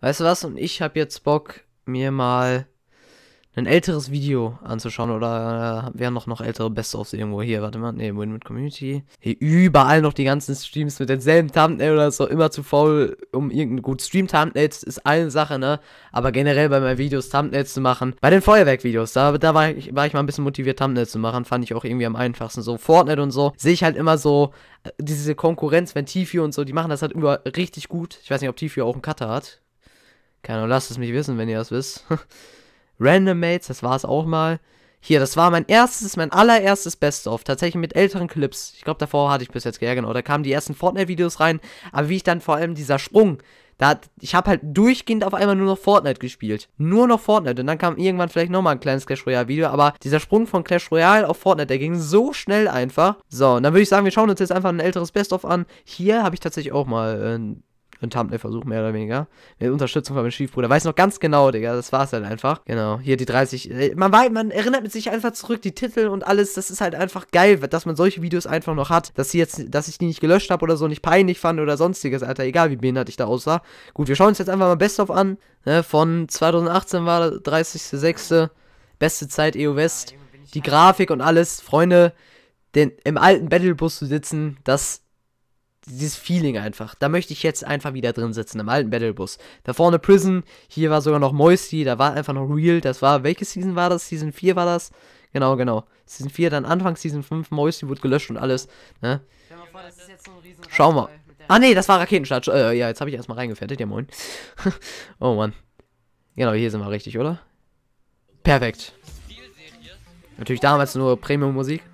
Weißt du was? Und ich habe jetzt Bock, mir mal ein älteres Video anzuschauen. Oder wir haben noch ältere Best-ofs irgendwo hier. Warte mal. Ne, Win mit Community. Hier überall noch die ganzen Streams mit denselben Thumbnail oder so. Immer zu faul, um irgendein gut Stream-Thumbnails ist eine Sache, ne? Aber generell bei meinen Videos Thumbnails zu machen. Bei den Feuerwerk-Videos, da war ich mal ein bisschen motiviert, Thumbnails zu machen. Fand ich auch irgendwie am einfachsten. So Fortnite und so. Sehe ich halt immer so diese Konkurrenz, wenn Tfue und so, die machen das halt immer richtig gut. Ich weiß nicht, ob Tfue auch einen Cutter hat. Keine Ahnung, lasst es mich wissen, wenn ihr das wisst. Random Mates, das war es auch mal. Hier, das war mein allererstes Best-of. Tatsächlich mit älteren Clips. Ich glaube, davor hatte ich bis jetzt, ja genau. Da kamen die ersten Fortnite-Videos rein. Aber wie ich dann vor allem dieser Sprung, ich habe halt durchgehend auf einmal nur noch Fortnite gespielt. Nur noch Fortnite. Und dann kam irgendwann vielleicht nochmal ein kleines Clash Royale-Video. Aber dieser Sprung von Clash Royale auf Fortnite, der ging so schnell einfach. So, und dann würde ich sagen, wir schauen uns jetzt einfach ein älteres Best-of an. Hier habe ich tatsächlich auch mal ein Thumbnail-Versuch, mehr oder weniger. Mit Unterstützung von meinem Stiefbruder. Weiß noch ganz genau, Digga. Das war's halt einfach. Genau. Hier die 30. Man erinnert sich einfach zurück, die Titel und alles. Das ist halt einfach geil, dass man solche Videos einfach noch hat. Dass ich die nicht gelöscht habe oder so, nicht peinlich fand oder sonstiges, Alter. Egal, wie behindert ich da aussah. Gut, wir schauen uns jetzt einfach mal Best-of an. Ne, von 2018 war 30.06. Beste Zeit EO West. Die Grafik und alles. Freunde, im alten Battlebus zu sitzen, dieses Feeling einfach. Da möchte ich jetzt einfach wieder drin sitzen, im alten Battlebus. Da vorne Prison, hier war sogar noch Moisty, da war einfach noch Real. Das war, welche Season war das? Season 4 war das? Genau. Season 4, dann Anfang Season 5, Moisty wurde gelöscht und alles. Ne? Stell mal vor, das ist jetzt so ein riesen Schau mal. Ah ne, das war Raketenstart. Ja, jetzt habe ich erstmal reingefettet, ja moin. Oh Mann. Genau, hier sind wir richtig, oder? Perfekt. Natürlich damals nur Premium-Musik.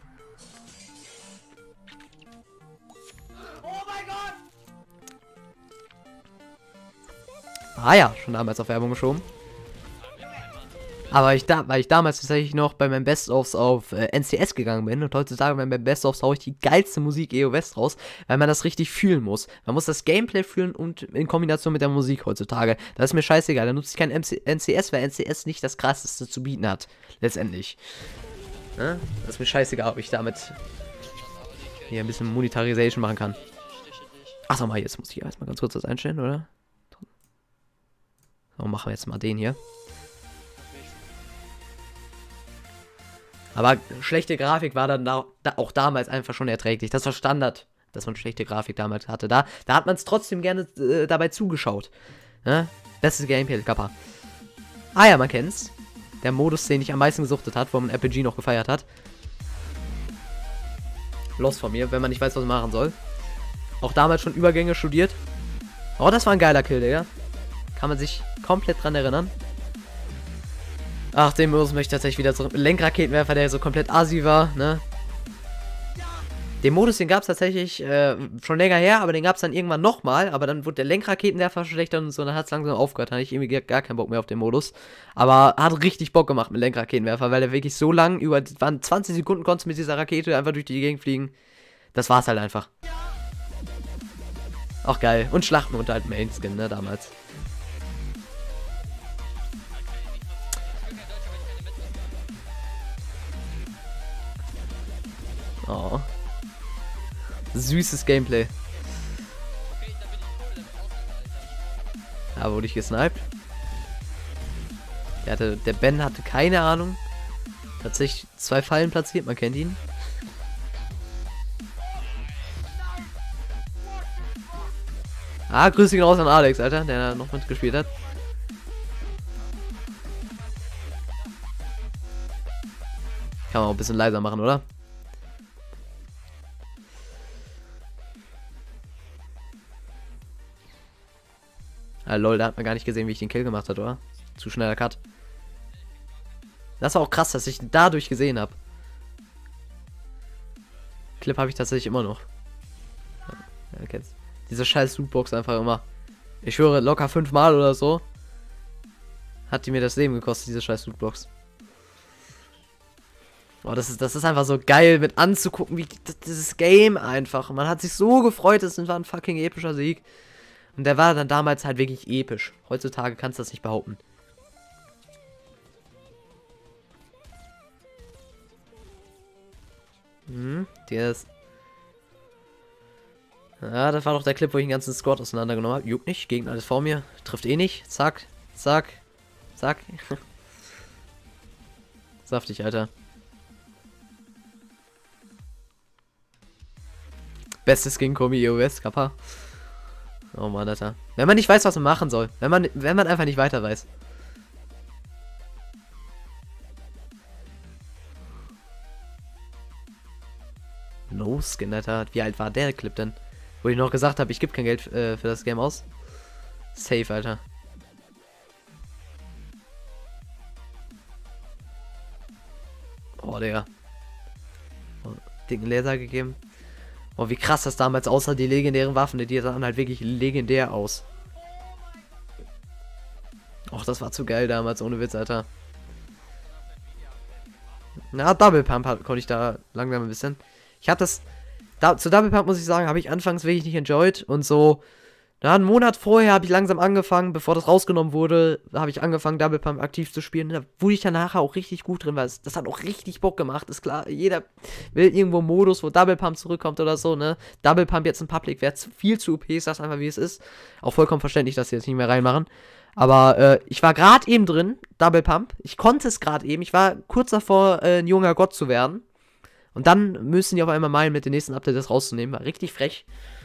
Ah ja, schon damals auf Werbung geschoben. Aber weil ich damals tatsächlich noch bei meinen Best-ofs auf NCS gegangen bin und heutzutage bei meinen Best-ofs haue ich die geilste Musik EO West raus, weil man das richtig fühlen muss. Man muss das Gameplay fühlen und in Kombination mit der Musik heutzutage. Das ist mir scheißegal, da nutze ich kein NCS, weil NCS nicht das krasseste zu bieten hat. Letztendlich. Ne? Das ist mir scheißegal, ob ich damit hier ein bisschen Monetarisation machen kann. Achso, mal, jetzt muss ich erstmal ganz kurz das einstellen, oder? So, machen wir jetzt mal den hier. Aber schlechte Grafik war dann auch damals einfach schon erträglich. Das war Standard, dass man schlechte Grafik damals hatte. Da hat man es trotzdem gerne dabei zugeschaut. Ne? Bestes Gameplay, Kappa. Ah ja, man kennt's. Der Modus, den ich am meisten gesuchtet hat, wo man RPG noch gefeiert hat. Los von mir, wenn man nicht weiß, was man machen soll. Auch damals schon Übergänge studiert. Oh, das war ein geiler Kill, Digga. Kann man sich komplett dran erinnern. Ach, den Modus möchte ich tatsächlich wieder zurück. Lenkraketenwerfer, der so komplett assi war, ne? Den Modus, den gab es tatsächlich schon länger her, aber den gab es dann irgendwann nochmal. Aber dann wurde der Lenkraketenwerfer schlechter und so, dann hat es langsam aufgehört. Da hatte ich irgendwie gar keinen Bock mehr auf den Modus. Aber hat richtig Bock gemacht mit Lenkraketenwerfer, weil der wirklich so lang, waren 20 Sekunden konntest du mit dieser Rakete einfach durch die Gegend fliegen. Das war's halt einfach. Auch geil. Und Schlachten unter halt Main-Skin, ne, damals. Oh. Süßes Gameplay. Da wurde ich gesniped. Der Ben hatte keine Ahnung. Tatsächlich 2 Fallen platziert, man kennt ihn. Ah, grüß dich raus an Alex, Alter, der da noch mitgespielt hat. Kann man auch ein bisschen leiser machen, oder? Ah, lol, da hat man gar nicht gesehen, wie ich den Kill gemacht habe, oder? Zu schneller Cut. Das war auch krass, dass ich dadurch gesehen habe. Clip habe ich tatsächlich immer noch. Ja, kennst. Diese scheiß Lootbox einfach immer. Ich höre locker 5-mal oder so. Hat die mir das Leben gekostet, diese scheiß Lootbox. Boah, das ist einfach so geil mit anzugucken, wie dieses Game einfach. Man hat sich so gefreut, es war ein fucking epischer Sieg. Und der war dann damals halt wirklich episch. Heutzutage kannst du das nicht behaupten. Der ist. Ja, das war doch der Clip, wo ich den ganzen Squad auseinandergenommen habe. Juckt nicht, Gegner alles vor mir. Trifft eh nicht. Zack, zack, zack. Saftig, Alter. Bestes Skin-Kombi EOS, Kappa. Oh Mann, Alter. Wenn man nicht weiß, was man machen soll. Wenn man einfach nicht weiter weiß. No Skin, Alter. Wie alt war der Clip denn? Wo ich noch gesagt habe, ich gebe kein Geld für das Game aus. Safe, Alter. Oh, Digga. Oh, dicken Laser gegeben. Oh, wie krass das damals aussah, die legendären Waffen, die sahen halt wirklich legendär aus. Och, das war zu geil damals, ohne Witz, Alter. Na, Double Pump konnte ich da langsam ein bisschen. Ich habe das... zu Double Pump muss ich sagen, habe ich anfangs wirklich nicht enjoyed. Und so... Na, einen Monat vorher habe ich langsam angefangen, bevor das rausgenommen wurde, habe ich angefangen, Double Pump aktiv zu spielen. Da wurde ich dann nachher auch richtig gut drin, weil das hat auch richtig Bock gemacht. Ist klar, jeder will irgendwo einen Modus, wo Double Pump zurückkommt oder so, ne? Double Pump jetzt im Public wäre viel zu OP, ich sag's einfach, wie es ist. Auch vollkommen verständlich, dass sie jetzt nicht mehr reinmachen. Aber ich war gerade eben drin, Double Pump. Ich konnte es gerade eben. Ich war kurz davor, ein junger Gott zu werden. Und dann müssen die auf einmal meinen, mit den nächsten Updates das rauszunehmen. War richtig frech.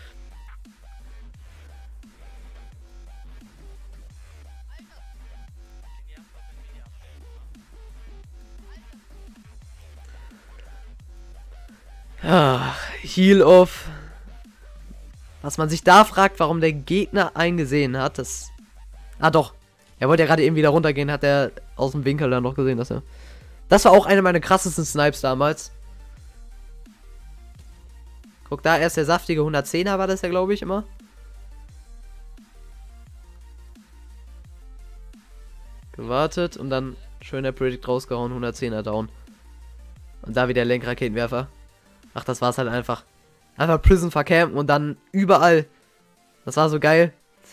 Heal off. Was man sich da fragt, warum der Gegner eingesehen hat, das... Ah doch. Er wollte ja gerade eben wieder runtergehen, hat er aus dem Winkel dann noch gesehen, dass er... Das war auch eine meiner krassesten Snipes damals. Guck da, erst der saftige 110er war das ja, glaube ich, immer. Gewartet und dann schön der Predict rausgehauen, 110er down. Und da wieder Lenkraketenwerfer. Ach, das war's halt einfach. Einfach Prison vercampen und dann überall. Das war so geil.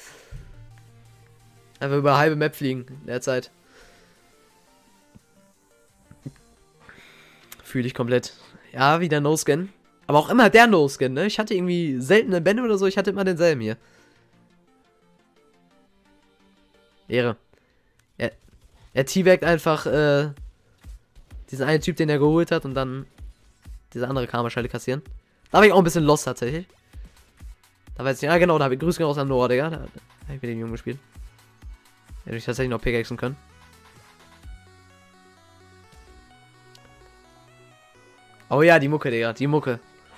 Einfach über halbe Map fliegen in der Zeit. Fühle ich komplett. Ja, wieder No-Skin. Aber auch immer der No-Skin, ne? Ich hatte irgendwie seltene Bände oder so, ich hatte immer denselben hier. Ehre. Er teabagt einfach diesen einen Typ, den er geholt hat und dann diese andere Karma-Schelle kassieren. Da war ich auch ein bisschen lost tatsächlich. Da weiß ich nicht, ja genau, da habe ich Grüße aus am Noah, Digga. Da habe ich mit dem Jungen gespielt. Hätte ich tatsächlich noch pickaxen können. Oh ja, die Mucke, Digga, die Mucke.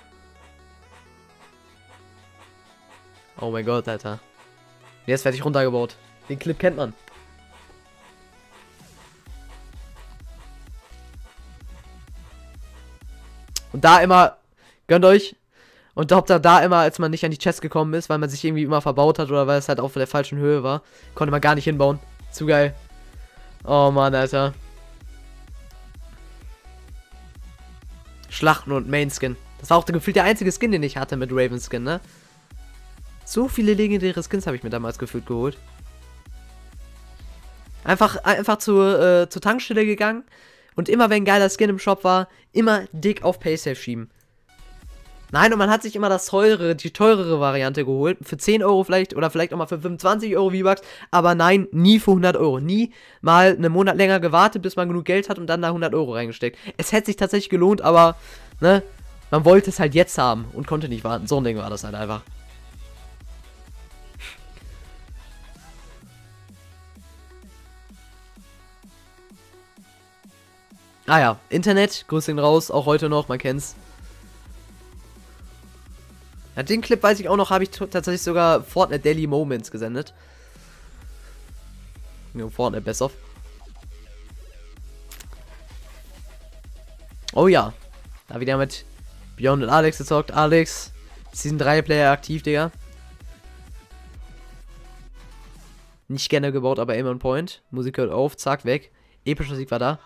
Oh mein Gott, Alter. Jetzt werde ich runtergebaut. Den Clip kennt man. Und da immer, gönnt euch. Und Hauptsache da immer, als man nicht an die Chest gekommen ist, weil man sich irgendwie immer verbaut hat oder weil es halt auf der falschen Höhe war, konnte man gar nicht hinbauen. Zu geil. Oh Mann, Alter. Schlachten und Main Skin. Das war auch gefühlt der einzige Skin, den ich hatte mit Raven Skin, ne? So viele legendäre Skins habe ich mir damals gefühlt geholt. Einfach zur Tankstelle gegangen. Und immer wenn ein geiler Skin im Shop war, immer dick auf Paysafe schieben. Nein, und man hat sich immer die teurere Variante geholt. Für 10 Euro vielleicht, oder vielleicht auch mal für 25 Euro V-Bucks. Aber nein, nie für 100 Euro. Nie mal einen Monat länger gewartet, bis man genug Geld hat und dann da 100 Euro reingesteckt. Es hätte sich tatsächlich gelohnt, aber, ne, man wollte es halt jetzt haben und konnte nicht warten. So ein Ding war das halt einfach. Ah ja, Internet, Grüß ihn raus, auch heute noch, man kennt's. Ja, den Clip weiß ich auch noch, habe ich tatsächlich sogar Fortnite Daily Moments gesendet. Ja, Fortnite Best of. Oh ja, da wieder mit Beyond und Alex gezockt. Alex, Season 3 Player aktiv, Digga. Nicht gerne gebaut, aber aim on point. Musik hört auf, zack, weg. Epischer Sieg war da.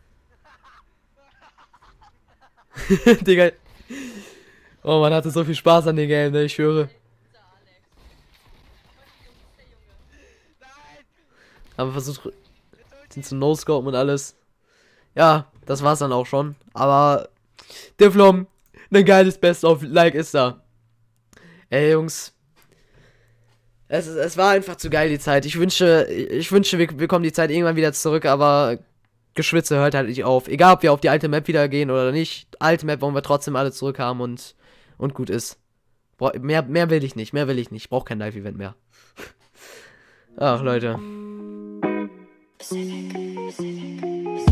Digga. Oh, man hatte so viel Spaß an dem Game, ne? Ich schwöre. Haben versucht, den zu no-scopen und alles. Ja, das war's dann auch schon. Aber Devlom, ein geiles Best-of, Like ist da. Ey, Jungs. Es war einfach zu geil, die Zeit. Ich wünsche, wir bekommen die Zeit irgendwann wieder zurück, aber Geschwitze hört halt nicht auf. Egal, ob wir auf die alte Map wieder gehen oder nicht. Alte Map wollen wir trotzdem alle zurückhaben und gut ist. Mehr will ich nicht, Ich brauche kein Live-Event mehr. Ach, Leute.